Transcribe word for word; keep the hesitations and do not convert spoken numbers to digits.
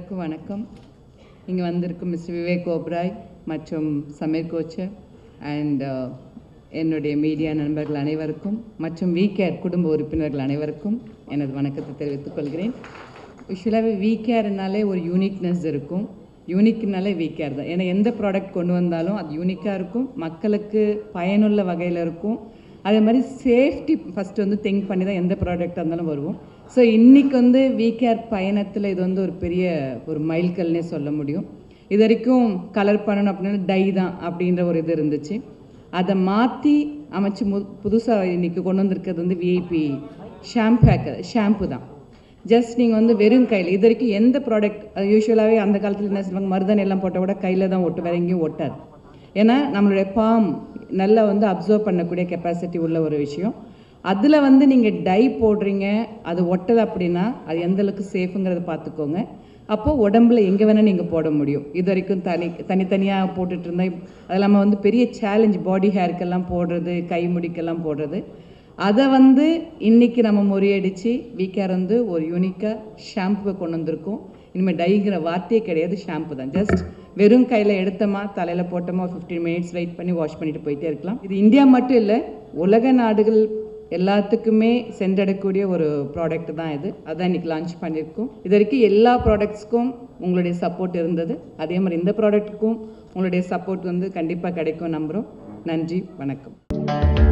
அனைவருக்கும் வணக்கம். இங்கே வந்திருக்கும் மிஸ்டர் விவேக் ஓப்ராய் மற்றும் சமீர் கோச்சர் அண்ட் என்னுடைய மீடியா நண்பர்கள் அனைவருக்கும் மற்றும் விகேர் குடும்ப உறுப்பினர்கள் அனைவருக்கும் எனது வணக்கத்தை தெரிவித்துக் கொள்கிறேன். யூஸ்வலாகவே விகேர்னாலே ஒரு யூனிக்னஸ் இருக்கும். யூனிக்னாலே விகேர் தான். ஏன்னா எந்த ப்ராடக்ட் கொண்டு வந்தாலும் அது யூனிக்காக இருக்கும், மக்களுக்கு பயனுள்ள வகையில் இருக்கும். அதே மாதிரி சேஃப்டி ஃபஸ்ட்டு வந்து திங்க் பண்ணி தான் எந்த ப்ராடக்டாக இருந்தாலும் வருவோம். ஸோ இன்றைக்கி வந்து விகேர் பயணத்தில் இது வந்து ஒரு பெரிய ஒரு மைல்கல்னே சொல்ல முடியும். இது வரைக்கும் கலர் பண்ணணும் அப்படின்னா டை தான் அப்படின்ற ஒரு இது இருந்துச்சு. அதை மாற்றி அமைச்சு மு புதுசாக இன்றைக்கி கொண்டு வந்திருக்கிறது வந்து விஐபி ஷாம்பேக்கர் ஷாம்பு தான். ஜஸ்ட் நீங்கள் வந்து வெறும் கையில் இது வரைக்கும் எந்த ப்ராடக்ட் அது யூஸ்வலாகவே அந்த காலத்தில் என்ன சொல்லுவாங்க, மருதாணி எல்லாம் போட்டால் கூட கையில் தான் ஒட்டு, வேறு எங்கேயும் ஒட்டாது. ஏன்னா நம்மளுடைய பாம் நல்லா வந்து அப்சர்வ் பண்ணக்கூடிய கெப்பாசிட்டி உள்ள ஒரு விஷயம். அதில் வந்து நீங்கள் டை போடுறீங்க, அது ஒட்டலை அப்படின்னா அது எந்தளவுக்கு சேஃபுங்கிறத பார்த்துக்கோங்க. அப்போது உடம்புல எங்கே வேணால் நீங்கள் போட முடியும். இது வரைக்கும் தனி தனித்தனியாக போட்டுட்டு இருந்தால் அது இல்லாமல் வந்து பெரிய சேலஞ்ச் பாடி ஹேருக்கெல்லாம் போடுறது, கை முடிக்கெல்லாம் போடுறது. அதை வந்து இன்றைக்கி நம்ம முறியடித்து விகேர் வந்து ஒரு யூனிக்காக ஷாம்புவை கொண்டு வந்திருக்கோம். இனிமேல் டைங்கிற வார்த்தையே கிடையாது, ஷாம்பு தான். ஜஸ்ட் வெறும் கையில் எடுத்தோமா தலையில் போட்டோமா ஃபிஃப்டீன் மினிட்ஸ் வெயிட் பண்ணி வாஷ் பண்ணிட்டு போயிட்டே இருக்கலாம். இது இந்தியா மட்டும் இல்லை, உலக நாடுகள் எல்லாத்துக்குமே சென்றடக்கூடிய ஒரு ப்ராடக்ட் தான் இது. அதான் இன்றைக்கி லான்ச் பண்ணியிருக்கோம். இது வரைக்கும் எல்லா ப்ராடக்ட்ஸ்க்கும் உங்களுடைய சப்போர்ட் இருந்தது. அதே மாதிரி இந்த ப்ராடக்ட்டுக்கும் உங்களுடைய சப்போர்ட் வந்து கண்டிப்பாக கிடைக்கும் நம்புகிறோம். நன்றி, வணக்கம்.